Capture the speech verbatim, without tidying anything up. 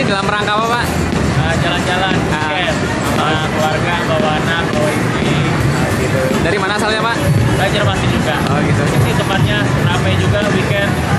dalam rangka apa, Pak? Uh, jalan-jalan, weekend, sama keluarga, bawa anak, bawa istri. Nah, gitu. Dari mana asalnya, Pak? Banjarmasin juga. Oh gitu. Ini tempatnya ramai juga weekend.